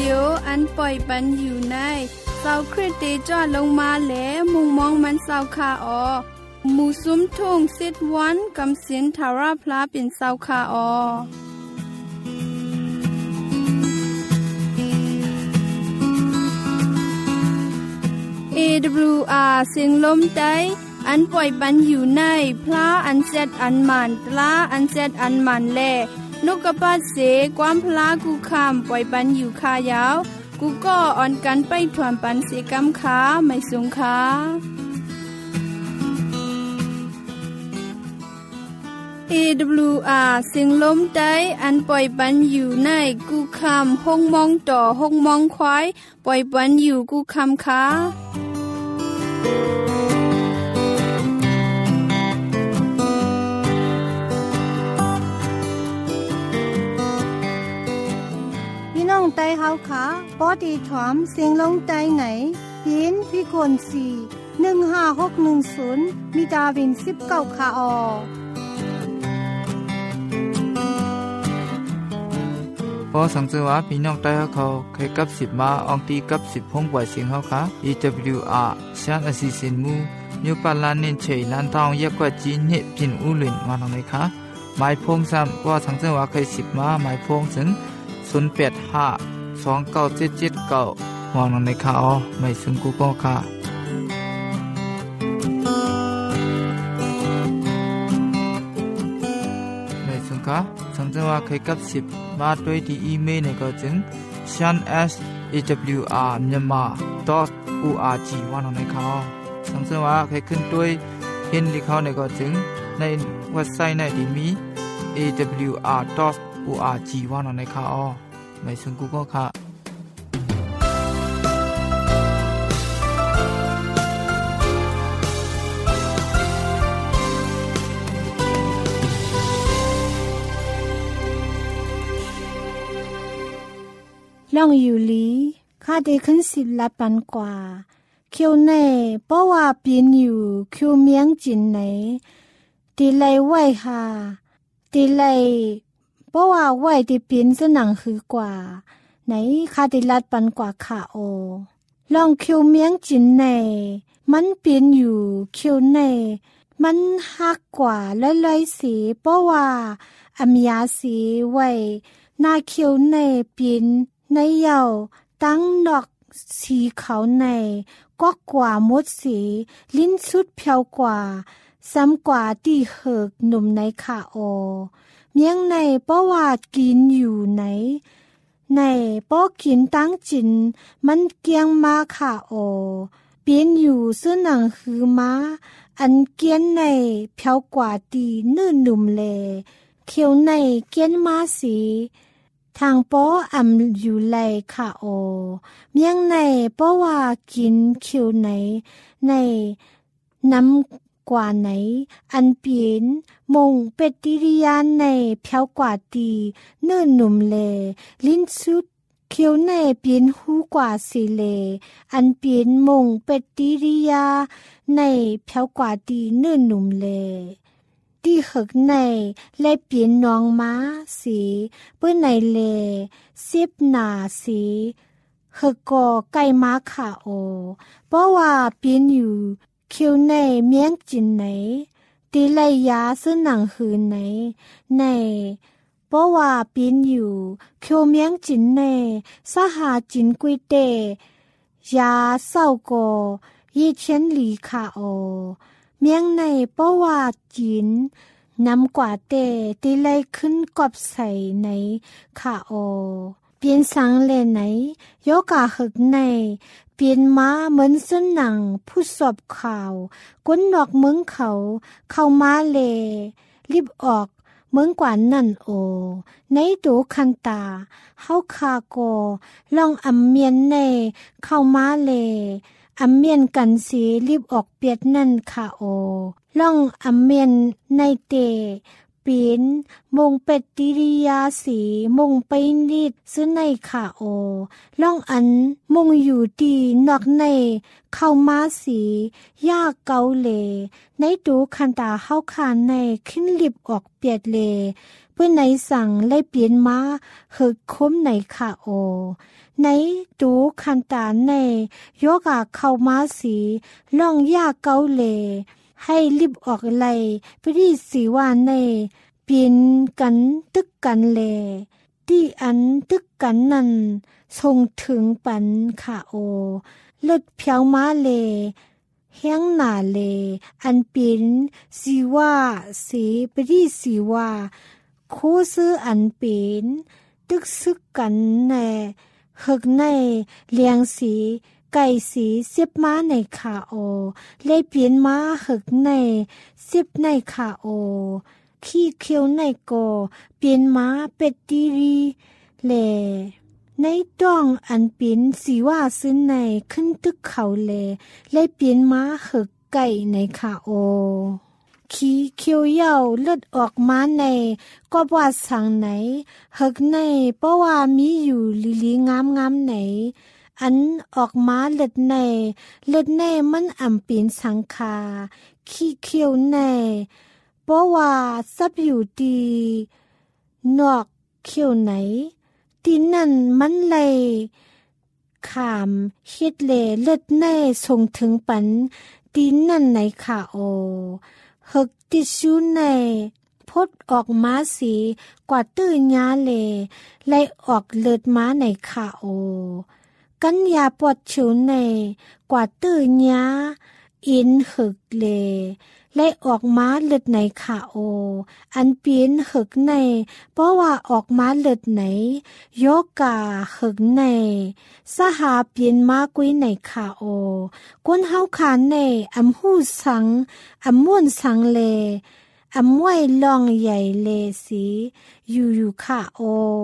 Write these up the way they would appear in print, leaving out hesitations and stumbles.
ดิโออันปล่อยปันอยู่ในเสาคริสติจอดลงมาแลมุงมองมันเสาคาออมูซุมทุ่งซิดวันกำสินทาราพลาเป็นเสาคาออAWR เสียงลมใจอันปล่อยปันอยู่ในพระอันเจ็ดอันมันตราอันเจ็ดอันมันแลนกกระปาเสความพลากูคำปล่อยปันอยู่คายาวกูก็อ่อนกันไปถวนปันเสกำขาไม่สูงขาAWR เสียงลมใจอันปล่อยปันอยู่ในกูคำห้องมองต่อห้องมองควายปล่อยปันอยู่กูคำขาพี่น้องไต้เฮาค่ะปอดีถอมเสียงลงไต้ไหนพินพี่คน4156110มีดาวิน19ค่ะออพอสังเกตว่าพี่น้องใต้เขาเคยกับ10มาอองตีกับ10พงป่วยเสียงเขาค่ะ EWR เสียงอสิสินมูนิวปาลานินเฉยลันทองเยกว่าจีนเห็ดพินอุลินมาตรงไหนคะหมายพงซ้ำว่าสังเกตว่าเคย10มาหมายพงถึง08529779มองลงในข่าวไม่ซึ่งกูก็ค่ะไม่ซึ่งค่ะสังเกตว่าเคยกับ10มาด้วยที่อีเมลในก็จึง shan@awr.myanmar.org ว่าลงในข่าวสังเกตว่าเคยขึ้นด้วยเห็นที่เขาในก็จึงในเว็บไซต์ในที่มี awr.org ว่าลงในข่าวไม่ซึ่งกูก็ค่ะล่องอยู่ลีข้าได้ขึ้น10ละปันกว่าเคียวในเพราะว่าเปลี่ยนอยู่คิวเมียงจินไหนตีไลไหวค่ะตีไลเพราะว่าไหวที่เปลี่ยนสนังคือกว่าไหนข้าได้ลัดปันกว่าค่ะโอลองคิวเมียงจินในมันเปลี่ยนอยู่คิวในมันหักกว่าลอยๆสีเพราะว่าอเมียสีไหวหน้าคิวในเปลี่ยนในเยาตั้งดอกสีเขาในก็กว่าหมดสีลิ้นสุดเพียวกว่าซ้ำกว่าที่เหิกหนุ่มในขาโอเมียงในเพราะว่ากินอยู่ไหนในเพราะกินตั้งจินมันเกียงมาขาโอเปลี่ยนอยู่ซึ่งหนังคือม้าอันเกียนในเพียวกว่าตีนื่นหนุ่มเลเขียวในเกียนมาสีทางป้ออำอยู่ไหลค่ะโอเมียงในป้อว่ากินคิวไหนในน้ำกว่าไหนอันเปลี่ยนมงเป็ดติริยานในเพียวกว่าตีเนิ่นหนุ่มเลลิ้นสุดเขียวในเปลี่ยนหูกว่าสีเลอันเปลี่ยนมงเป็ดติริยาในเพียวกว่าตีเนิ่นหนุ่มเลที่หึกในและเปลี่ยนน้องม้าสีเปื้อนในเลซิบหนาสีหึกก่อไก่ม้าขาโอเพราะว่าเปลี่ยนอยู่คิวในเมียงจินไหนตีไลยาซึ่งหนังหืนไหนในเพราะว่าเปลี่ยนอยู่คิวเมียงจินในสหาจินกุยเตยาเศร้าก่อยี่เช่นหลีขาโอเมียงในเพราะว่าจีนนำกว่าเตตีไลขึ้นกอบใส่ในขาโอเปลี่ยนสังเลไหนโยกาหึกในเปลี่ยนม้าเหมือนซึ่งหนังผู้สอบข่าวก้นนอกเมืองเขาเข้ามาเลรีบออกเมืองกว่านั่นโอในตูคันตาเฮาคาโกลองอำเมียนในเข้ามาเลอำเมียนกันสีรีบออกเปียดนั่นค่ะโอล่องอำเมียนในเตปีนมงเป็ดติริยาสีมงไปนิดซึ่งในขาโอล่องอันมงอยู่ดีนอกในเข้ามาสียากเกาเลในดูคันตาเฮาคานในขึ้นลิบออกเปียดเลเพื่อในสั่งไล่เปลี่ยนมาเหิดคมในขาโอในดูคันตาในโยกาเข้ามาสีล่องยากเกาเลให้รีบออกไล่ไปที่สีว่าในเปลี่ยนกันตึกกันเลที่อันตึกกันนั้นส่งถึงปันขาโอเลิดเพียวมาเลเฮียงหนาเลอันเป็นสีว่าสีไปที่สีว่าโคซื้ออันเป็นตึกซึกกันในหึกในเลียงสีไก่สีเสียบม้าในขาโอเลยเปลี่ยนม้าหึกในเสียบในขาโอขี้เขียวในโกเปลี่ยนม้าเป็ดดีรีเลในต้องอันเป็นสีว่าซื้อในขึ้นตึกเขาเลยเปลี่ยนม้าหึกไก่ในขาโอขี้เขียวเย่าเลือดออกมาในก็ว่าสั่งไหนหึกในเพราะว่ามีอยู่ลีงามไหนอันออกมาเลือดในมันอ่ำเป็นสังคาขี้เขียวในเพราะว่าซับอยู่ดีนอกเขียวไหนที่นั่นมันเลยขามคิดเลือดในส่งถึงปันที่นั่นในขาโอหึกติชูในพดออกมาสีกว่าตื้อยาไล่ออกเลือดมาในขาโอกันยาปวดฉิวในกว่าตื้อยาอินหึกไล่ออกมาเลือดในขาโออันเปลี่ยนหึกในเพราะว่าออกมาเลือดไหนโยกาหึกในสหาเปลี่ยนมากุยในขาโอกวนเฮาขานในอำหูสังอำม่วนสังเลอำมวยลองใหญ่เลสีอยู่ขาโอ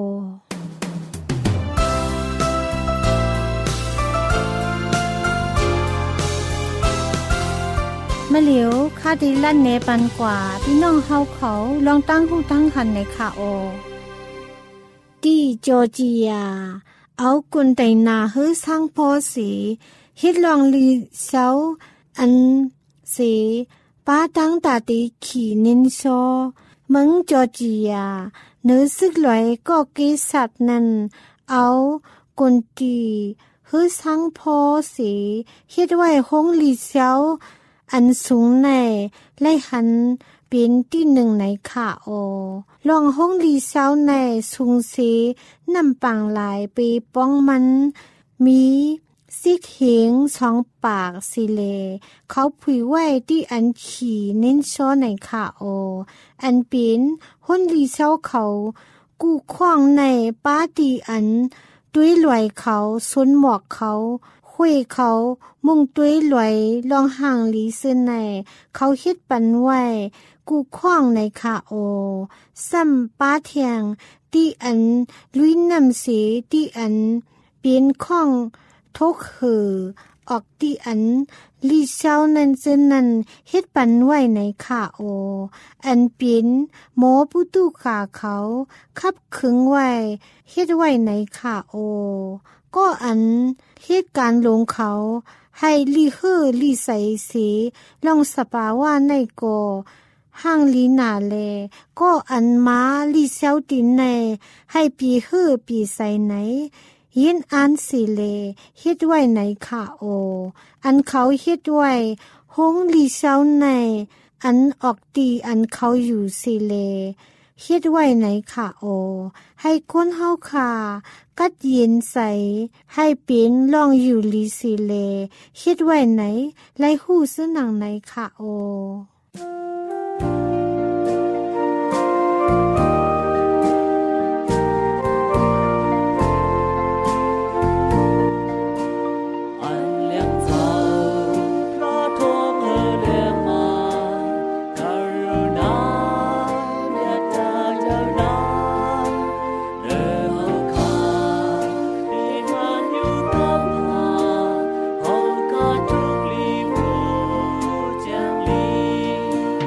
มะเหลียวคาดิลั่นเนปันกว่าพี่น้องเฮาเขาลองตั้งหูตั้งหันในขาโอที่จอร์เจียเอากุนไดนาฮื้อสร้างพอสีฮิตลองลีเซาอันสีป้าตั้งตาตีขี่นินโซเมืองจอร์เจียเนื้อซึกลอยก็กิสัตนั้นเอากุนตีฮื้อสร้างพอสีฮิตไว้ห้องลีเซาอันสูงในไล่หันเป็นที่หนึ่งในขาโอลองห้องลีเซาในสูงสีนำปังหลายปีป้องมันมีซิกเหงสองปากสิเลเขาผุยไว้ที่อันขี่เน้นโซในขาโออันเป็นห้องลีเซาเขากู้คว้างในป้าตีอันด้วยลอยเขาซุนหมอกเขาคุยเขามุ่งตุ้ยหลวยลองห่างหลีซึนในเขาคิดปันไว้กูคว้างในขาโอซ้ำป้าเทียงที่อันลุยน้ำสีที่อันเปลี่ยนข้องทุกหือออกที่อันลีเช้านั้นซึนนั้นเฮ็ดปันไว้ในขาโออันเปลี่ยนหมอปุตุขาเขาคับขึงไว้เฮ็ดไว้ในขาโอก็อันเหตุการณ์ลงเขาให้ลีเฮอลีใสสีลองสปาว่าในโกห้างลีนาเลก็อันมาลีเซาตินในให้ปีเฮอปีใสไหนยินอันสิเลเฮ็ดไว้ในขาโออันเขาเฮ็ดไว้ห้องลีเซาในอันออกตีอันเขาอยู่สิเลเฮ็ดไว้ในขาโอให้คนเฮาขากัดเย็นใสให้เป็นลองอยู่ลีสิเลเฮ็ดไว้ไหนไล่หู้ซื้อหนังในขาโอเ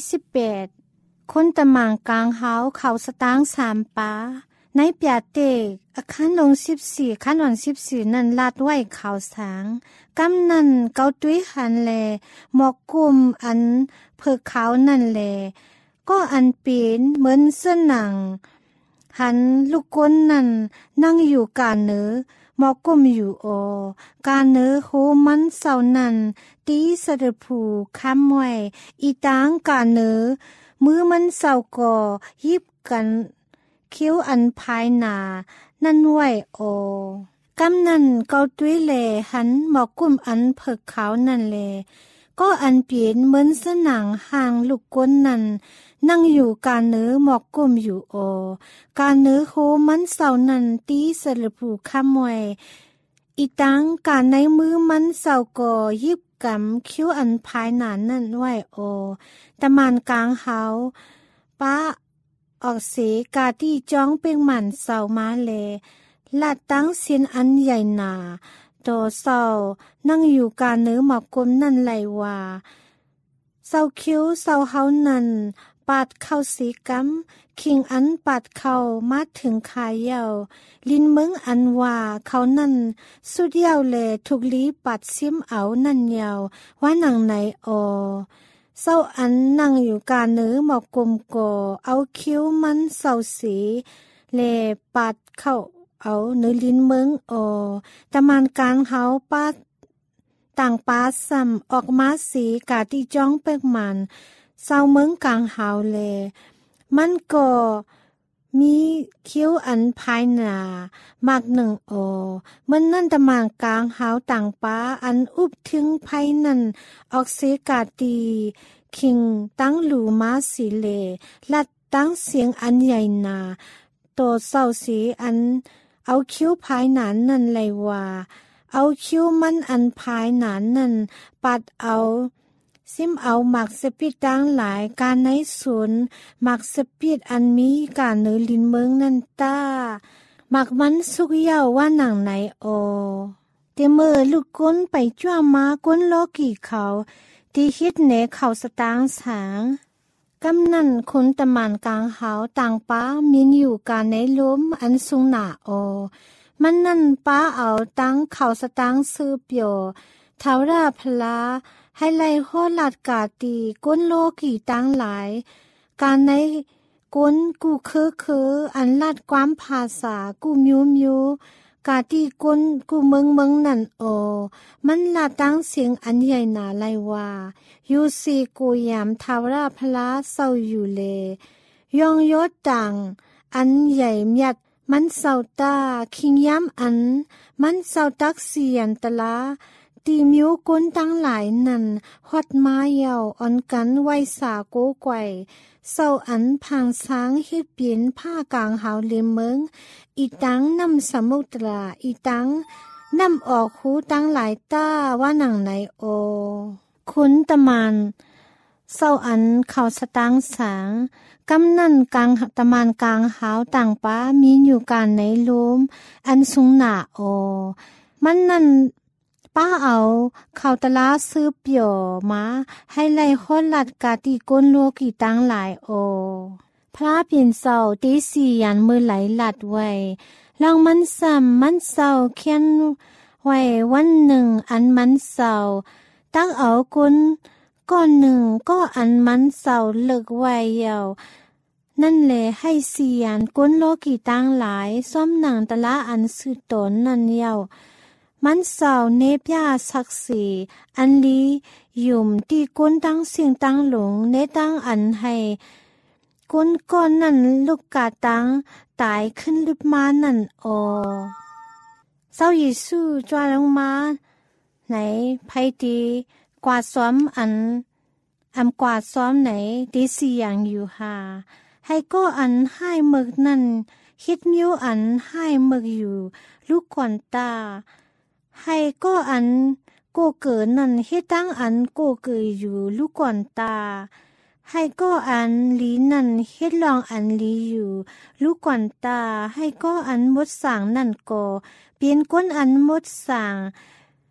18คนตะมางกลางเฮาเขาสตางค์3ปาในเปียเตกอาคารลง14คันวัน14นั้นลาดไว้ข่าวสางกำนั้นเกาตุ้ยหันแลหมอกกุมอันเพิกขาวนั่นแลก็อันเป็นเหมือนเสื้อหนังหันลูกก้นนั่นนั่งอยู่กาเนื้อหมอกกุมอยู่กาเนื้อโหมันเศร้านั่นตีสะดผูค้ำไว้อีตางกาเนื้อมือมันเศร้าก่อยิบกันคิ้วอันภายหนานั่นไว้กำนั่นเกาตุ้ยแลหันหมอกกุมอันเพิกขาวนั่นแลก็อันเปลี่ยนเหมือนสนังห่างลูกก้นนั่นนั่งอยู่กาเนื้อหมอกกุมอยู่กาเนื้อโหมันเศร้านั่นตีสะผูค้ำไว้อีตังกาในมือมันเศร้าก่อยิบกำคิ้วอันภายหนานั่นไว้ตะมานกลางเฮาป้าออกเสกาที่จ้องเป่งหมันเศร้ามาแลลาดตั้งเสียนอันใหญ่หนาโตเศร้านั่งอยู่กาเนื้อหมอกกุมนั่นไหลว่าเศร้าคิ้วเศร้าเฮานั่นปาดเข้าสีกำคิงอันปาดเข้ามาถึงขายเยาลินเมืองอันว่าเขานั่นสุดยาวแลทุกลีปัดซิมเอานั่นยาวว่าหนังไหนเศร้าอันนั่งอยู่กาเนื้อหมอกกุมก่อเอาคิ้วมันเศร้าสีแลปาดเข้าเอาเนื้อลิ้นเมืองตะมานการเฮาปาดต่างปาซ้ำออกมาสีกาที่จ้องเป๊กมันเศร้าเมืองกลางเฮาแลมันก็มีคิ้วอันภายหนามากหนึ่งมันนั่นตะมานกลางเฮาต่างปาอันอุบถึงภายนั่นออกเสกาตีคิงตั้งหลูมาสีเลลัดตั้งเสียงอันใหญ่หนาโตเศร้าสีอันเอาคิ้วภายหนานนั่นเลยว่าเอาคิ้วมันอันภายหนานนั่นปัดเอาซิมเอาหมักสปิดดังหลายการในสวนหมักสปิดอันมีการเนื้อลินเมืองนั่นตาหมักมันสุกเย้าว่าหนังไหนเตเมอลูกก้นไปจ้วมาก้นล้อกี่เขาที่ฮิตเนเขาสตางสางกำนั่นคนตะมานกลางเฮาต่างป้ามีอยู่การในล้มอันสูงหนามันนั่นป้าเอาตั้งเขาสตางซื้อเปียวเท้าราพลาให้ไล่โหลาดกาตีก้นโลกี่ตั้งหลายการในก้นกูคืออันลาดความภาษากูมิวกาตีก้นกูเมืองนั่นมันลาดตั้งเสียงอันใหญ่หนาไลว่ายูซีกูยามทาวราพลาเศร้าอยู่เลยองยศต่างอันใหญ่เมียดมันเศร้าตาคิงย้ำอันมันเศร้าตักเสียนตะลาตีมิวก้นตั้งหลายนั่นฮอดมาเยาอ่อนกันไว้สาโกไกวเศร้าอันพางช้างเฮ็ดเปลี่ยนผ้ากลางหาวเลมเมืองอีตังนำสมุตราอีตังนำออกหูตั้งหลายตาว่าหนังไหนคุณตะมานเศร้าอันเขาสตางสางกำนั่นกลางตะมานกลางหาวต่างป้ามีอยู่การในลมอันสูงหนามันนั่นป้าเอาเขาตะลาซื้อเปี่ยวมาให้ไล่ฮอดลัดกาตีก้นโลกี่ตังหลายพระเปลี่ยนเศร้าตีสี่ยันมือไหลหลัดไว้ลองมันซ้ำมันเศร้าเขียนไว้วันหนึ่งอันมันเศร้าตั้งเอาก้นก้อนหนึ่งก็อันมันเศร้าเลิกไว้ยาวนั่นแหละให้เสียนก้นโลกี่ตังหลายซ้อมหนังตะละอันสือตนนั่นยาวมันเศร้าเนบยาศักดิ์ศรีอันลียุ่มตีก้นตั้งเสียงตั้งหลงเนตั้งอันให้ก้นก้อนนั่นลูกกาตังตายขึ้นลึกมานั่นเศร้าเยซูจวนลงมาไหนไพตีกวาดซ้อมอันกวาดซ้อมไหนตีสี่อย่างอยู่หาให้ก็อันให้หมึกนั่นคิดมิ้วอันให้หมึกอยู่ลูกก่อนตาให้ก็อันโกเกิดนั่นเฮ็ดตั้งอันโกเกิดอยู่ลูกก่อนตาให้ก็อันลีนั่นเฮ็ดลองอันลีอยู่ลูกก่อนตาให้ก็อันมดสางนั่นก็เปลี่ยนก้นอันมดสาง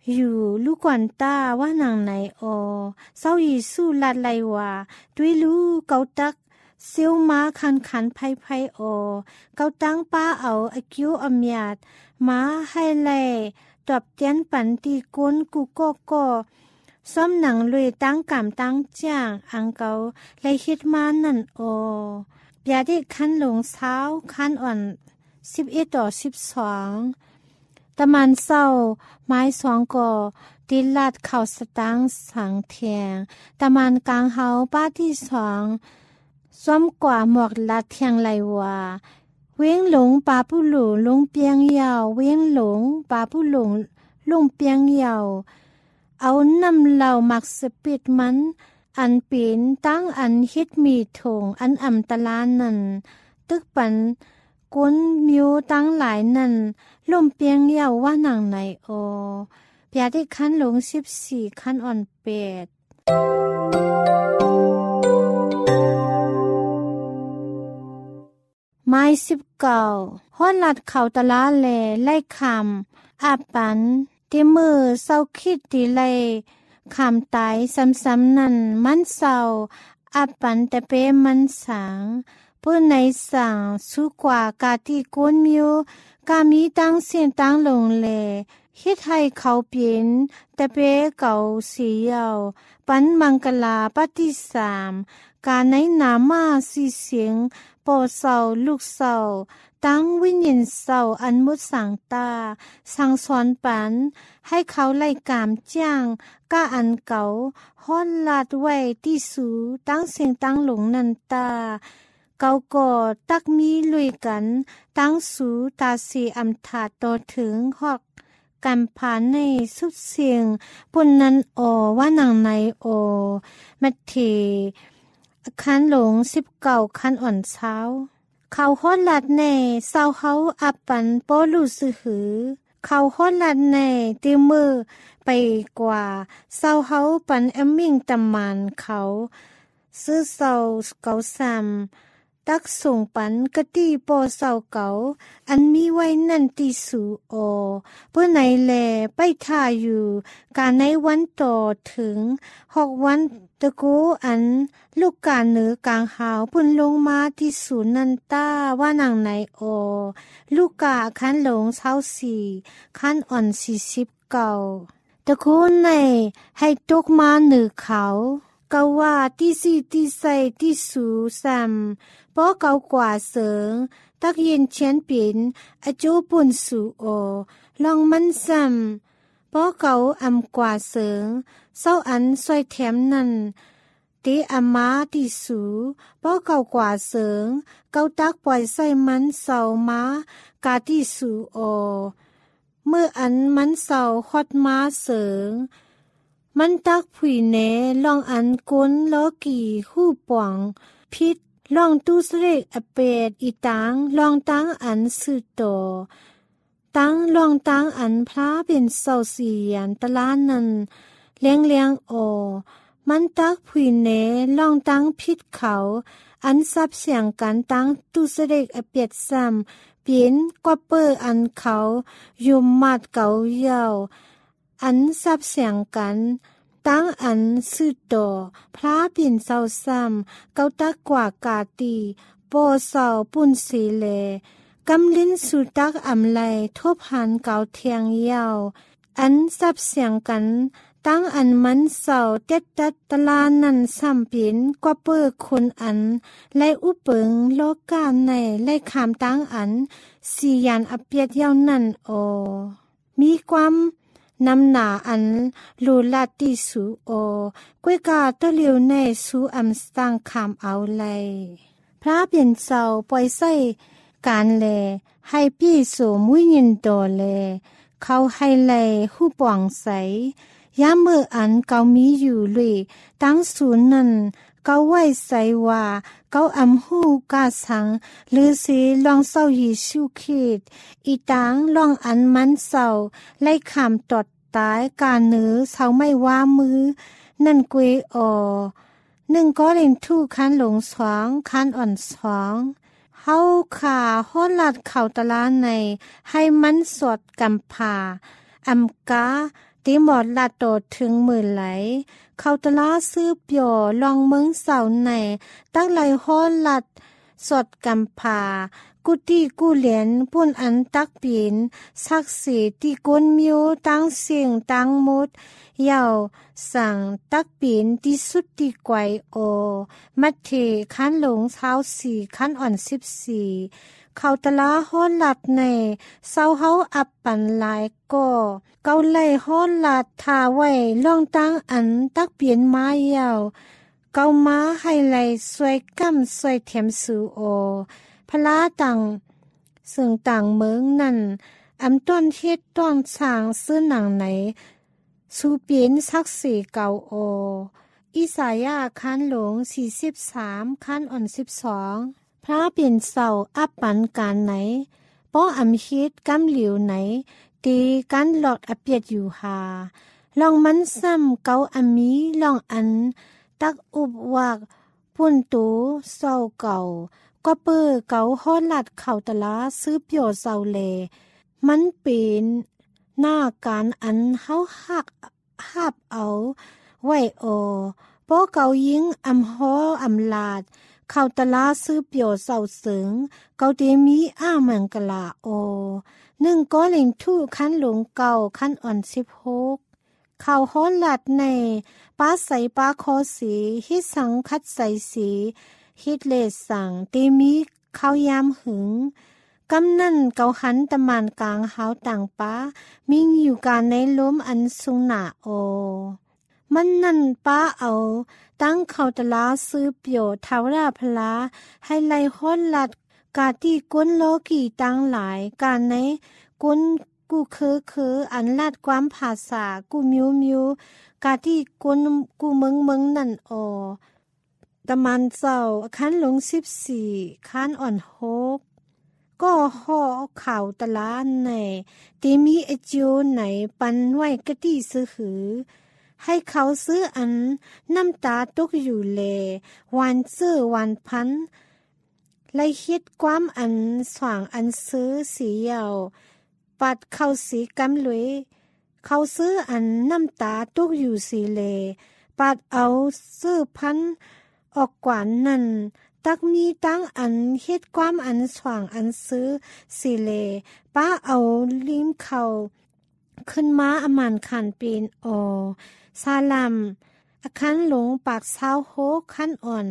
อยู่ลูกกวนตาว่าหนังไหนอเศร้าอีสู้ลัดไลว่าด้วยรู้เกาตักเซียวม้าคันไพ่เกาตั้งป้าเอาอคิวอมยาดม้าให้แลตอบเตียนปันตีก้นกูก็ซ้อมหนังเลยตั้งกำตั้งจ้างอังเกาเลยคิดมานั่นยาได้คันหลงเช้าคันอ่อน11-12ตะมันเศร้าไม้2ก่อตีลาดเข่าสตังสังเทียงตะมันกลางเฮาป้าที่2ซ้อมกว่าหมวกลัดเทียงไหลว่าเว้งหลงปาผู้หลูลงเปียงยาวเว้งหลงปาผู้หลงลงเปียงยาวเอาน้ำเหล่ามักสปิดมันอันปีนตั้งอันฮิตมีถงอันอ่ำตะลานนั่นตึกปันก้นมิวตั้งหลายนั่นลมเปียงยาวว่าหนังไหนเปียได้คันหลง14คันอ่อน8ไม้19ฮอดลัดเข่าตะลาแลไล่คำอาปันที่มือเศร้าคิดตีไลคำตายซ้ำๆนั่นมันเศร้าอาปันแต่เป้มันสางเพื่อในสั่งสู้กว่ากาที่ก้นมิวกามีตั้งเสียงตั้งลงแลคิดให้เขาเปลี่ยนแต่เป้เก่าสีเยาปันมังกลาปฏิ3การในนามาสีเสียงปอเศร้าลูกเศร้าตั้งวิญญาณเศร้าอันมุดสังตาสั่งสอนปันให้เขาไล่กามจ้างก้าอันเก่าฮ้อนลาดไว้ที่สูตั้งเสียงตั้งหลงนันตาเกาก่อตักมีลุยกันตั้งสูตาสีอำถาดต่อถึงหอกกันผ่านในสุดเสียงปุ่นนั้นว่าหนังในมัดเทคันหลง19คันอ่อนเช้าเขาฮอดลัดแน่เศร้าเขาอับปันโปลูซื้อหือเขาฮอดลัดแน่ตีมือไปกว่าเศร้าเขาปันแอมมิ่งตำมันเขาซื้อเศร้าเก่าซ้ำตักส่งปันกะตี้โปเศร้าเก่าอันมีไว้นั่นตีสูเพื่อไหนแลไปท่าอยู่การในวันต่อถึง6วันตะกูอันลูกกาเหนือกลางหาวพุ่นลงมาที่ศูนย์นันต้าว่าหนังไหนลูกกาคันหลง24คันอ่อน40เก่าตะกูในให้ตกมาเหนือเขาเกาว่าที่4ที่ใส่ที่สูซ้ำเพราะเกากว่าเสริงตักเย็นเชียนเปลี่ยนอจูปุ่นสูลองมันซ้ำเพราะเกาอำกว่าเสริงเศร้าอันซอยแถมนั่นตีอามาตีสูเพราะเก่ากว่าเสริงเกาตักปล่อยใส่มันเศร้ามากาตีสูเมื่ออันมันเศร้าฮอดมาเสริงมันตักผุยเนลองอันก้นล้อกี่หู้ป่องพิษลองตู้เสกอเปดอีตังลองตั้งอันสือโตตั้งลองตั้งอันพระเป็นเศร้าเสียนตะล้านนั่นเลี้ยงมันตักผุยเนลองตั้งพิษเขาอันซับเสียงกันตั้งตู้เสกอเปดซ้ำเปลี่ยนกว่าเปออันเขายุมมัดเก่าเยาอันซับเสียงกันตั้งอันสืดต่อพระเปลี่ยนเศร้าซ้ำเกาตักกว่ากาตีโปเศร้าปุ่นสีเลกำลิ้นสุตักอำไลทบหันเกาเทียงยาวอันซับเสียงกันตั้งอันมันเศร้าเต็ดตัดตะลานันซ้ำเปลี่ยนกว่าเปอคนอันไลอุเปิงโลกาในไลขามตั้งอันสียานอเปียดยาวนั่นมีความนำหนาอันลูลาติสูกวยกาตะเลียวในสูอัมสตังคามเอาไลพระเปลี่ยนเศร้าปล่อยใส่การแลให้พี่โสมุยยินโดแลเขาให้ไลหู้ป่องใสยามเมื่ออันเกามีอยู่เลยตั้งศูนย์นั้นเกาไว้ใส่ว่าเกาอำหู้กาสังหรือสีลองเศร้ายีชูคิดอีตังลองอันมันเศร้าไล่ขามตอดตายการเนื้อเศร้าไม่ว่ามือนั่นกวย1ก็เล่นทู่คันหลงสองคันอ่อนสองเฮาขาฮอดลัดเข่าตะลาในให้มันสดกำผาอำกาตีหมอดลาโตถึงมือไหลเขาตะลาซื้อเปียวลองเมืองเสาในตักไหลฮ้อลัดสดกำผากุตีกูเหรียญปุ่นอันตักปีนสักสีตีก้นมิวตั้งเสียงตั้งมุดยาวสั่งตักปีนที่สุดที่ไกวโอมัดเทขันหลงเท้าสี่ขันอ่อน14เขาตะลาฮ้อลัดในเศร้าเฮาอับปันหลายก็เกาไล่ฮ้อลัดทาไว้ล่องตั้งอันตักเปลี่ยนไม้ยาวเกามาให้ไหลสวยก้ำสวยเทียมสูโอพลาต่างซึ่งต่างเมืองนั่นอำต้นเฮ็ดต้นสร้างซื้อหนังไหนสูเปลี่ยนสักสีเก่าโออิสายาคันหลง43คันอ่อน12พระเปลี่ยนเสาอับปันการไหนป้ออำฮิดกำเหลียวไหนตีกันหลอดอเปียดอยู่หาลองมันซ้ำเกาอมีลองอันตักอุบวากปุ่นตูเศร้าเก่าก็เปื้อเกาฮ้อลัดเข่าตะลาซื้อเปียวเศร้าเลมันเป็นหน้าการอันเฮาหักหับเอาไว้โอป้อเกายิงอำฮ้ออำลาดเข้าตะลาซื้อเปียวเศร้าเสิงเกาเตมีอ้าเมืองกะลาโอ1ก็เล่งทู่คันหลงเก่าคันอ่อน16เข้าฮ้อลัดในป้าใสป้าคอสีฮิสังคัดใสสีฮิตเลสั่งเตมีเข้ายามหึงกำนั่นเกาหันตะมานกลางหาวต่างป้ามิงอยู่การในล้มอันสูงหนาโอมันนั่นป้าเอาตั้งเขาตะลาซื้อเปียวเทาราพลาให้ไล่ฮ้อนลัดกาที่ก้นโลกีตั้งหลายการในก้นกูคืออันลาดความภาษากูมิวกาที่ก้นกูเมืองนั่นโอตะมันเจ้าคันหลง14คันอ่อน6ก็ห่อข่าวตะลาในตีมีไอจิวไหนปันไว้กะตี้ซื้อหือให้เขาซื้ออันน้ำตาตกอยู่เลวันซื้อวันพันไล่คิดความอันสว่างอันซื้อสียาวปัดเข้าสีกำลุยเขาซื้ออันน้ำตาตกอยู่สีเลปัดเอาซื้อพันออกกว่านั่นตักมีตั้งอันเฮ็ดความอันสว่างอันซื้อสิเลป้าเอาลิ้มเขาขึ้นมาอมันขันปีนออซาลัมอาคันหลงปาก26คันอ่อน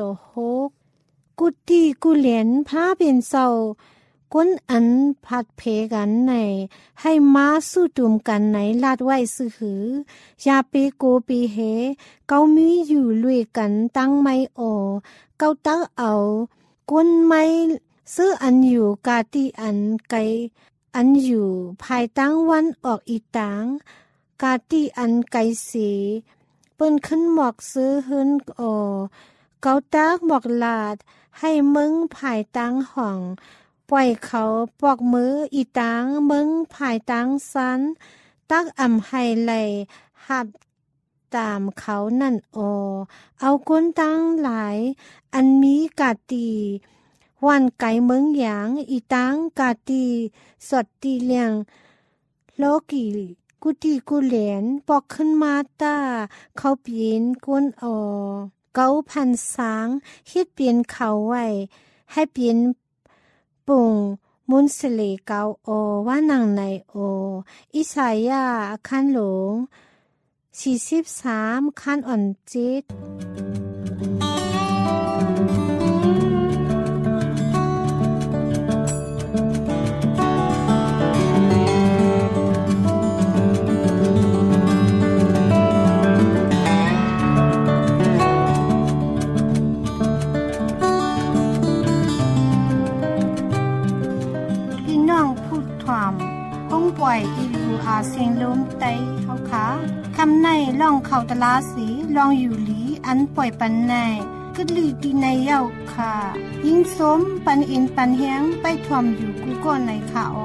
5-6กุตีกุเหรียญพระเป็นเศร้าก้นอันผัดเพกันในให้มาสู้ตุ่มกันในลาดไว้ซื้อหือยาปีโกปีเฮเกามีอยู่ลุยกันตั้งไม่โอเกาตักเอาก้นไม่ซื้ออันอยู่กาตีอันไกอันอยู่ภายตั้งวันออกอีตางกาตีอันไกสีเปิ้นขึ้นหมอกซื้อหืนโอเกาตักหมอกลาดให้มึงภายตั้งห้องปล่อยเขาปอกมืออีตางมึงภายตั้งสันตักอ่ำให้ไหลหับตามเขานั่นโอเอาก้นตั้งหลายอันมีกาตีวันไก่เมืองหยางอีตังกาตีสดตีเลียงโลกีกุตีกุเหรียญปอกขึ้นมาตาเขาเปลี่ยนก้นอเกาพันสางฮิตเปลี่ยนเขาไว้ให้เปลี่ยนปุ่งมุนสเลเกาโอว่านางในโออิสายาคันหลง43คันอ่อน7ปล่อยอีลูอาเสียงลมไตเฮาขาคำในล่องเขาตะลาสีลองอยู่หลีอันปล่อยปันในกึดลือดีในเย้าค่ะยิ่งสมปันอินปันเฮียงไปทวมอยู่กูก่อนในค่ะอ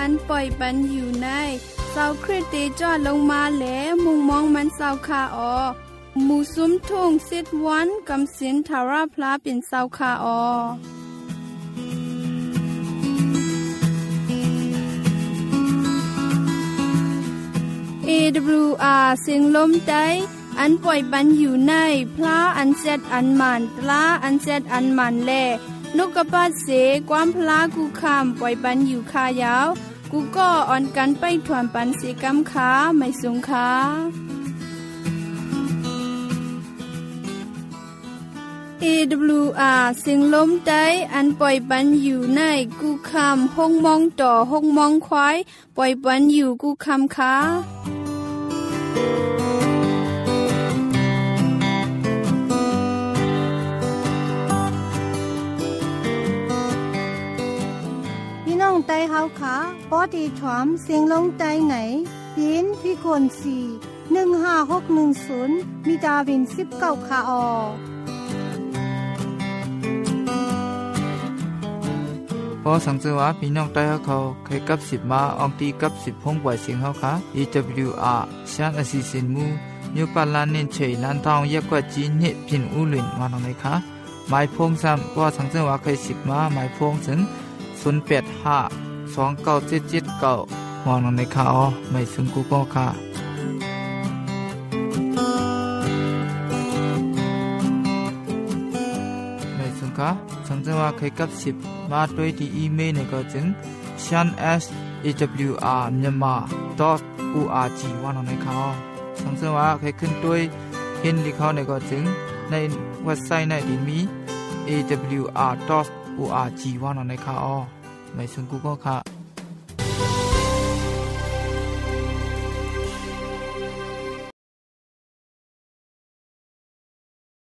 อันปล่อยปันอยู่ในเสาคริสเตจอดลงมาแหลมุงมองมันเสาคาออหมู่ซุ้มทุ่งซิดวันกำสินทาราพลาเป็นเสาคาออAWR เสียงลมใจอันปล่อยปันอยู่ในพระอันเซดอันหมันตลาอันเซดอันหมันแลนกกระปาเสความพลากูคำปล่อยปันอยู่คายาวกูก็อ่อนกันไปถวนปันเสกำขาไม่สงขาAWR เสียงลมใจอันปล่อยปันอยู่ในกูคำห้องมองต่อห้องมองควายปล่อยปันอยู่กูคำขาน้องไต้เฮาขาปอดีถอมเสียงลงไต้ไหนปีนพี่คน4156110มีดาวิน19ขาออพอสังเกตว่าพี่น้องไต้เขาเคยกับ10มาอองตีกับ10พงปล่อยเสียงเฮาค่ะ EWR ชานอสิสินมูนิวปาลานเน้นเฉยลานทองยักกว่าจีนเฮพินอูหลินมาตรงไหนคะหมายพงซ้ำพอสังเกตว่าเคย10มาหมายพงถึง085-2977-9มองลงในข่าวไม่ซึ่งกูก็ค่ะไม่ซึ่งค่ะสังเกตว่าเคยกับ10มาด้วยที่อีเมลในก็จึง shan@awr.myanmar.org ว่าลงในข่าวสังเกตว่าเคยขึ้นด้วยเห็นลิข่าวในก็จึงในเว็บไซต์ในที่มี awr.org ว่าลงในข่าวไม่ซึ่งกูก็ค่ะ